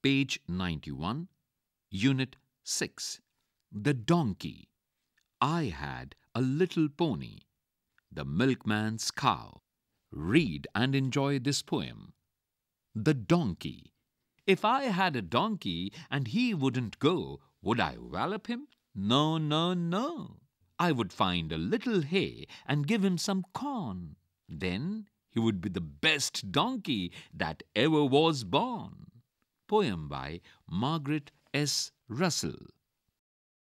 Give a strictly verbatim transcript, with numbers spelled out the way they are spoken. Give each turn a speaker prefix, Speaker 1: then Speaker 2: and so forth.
Speaker 1: Page ninety-one, Unit six. The Donkey. I had a little pony, the milkman's cow. Read and enjoy this poem. The Donkey. If I had a donkey and he wouldn't go, would I wallop him? No, no, no. I would find a little hay and give him some corn. Then he would be the best donkey that ever was born. Poem by Margaret S. Russell.